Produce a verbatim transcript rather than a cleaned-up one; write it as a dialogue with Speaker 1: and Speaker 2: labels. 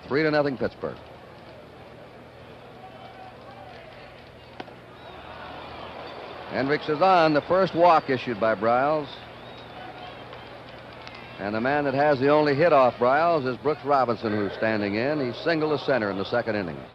Speaker 1: Three to nothing Pittsburgh. Hendricks is on. The first walk issued by Briles. And the man that has the only hit off Briles is Brooks Robinson, who's standing in. He singled to center in the second inning.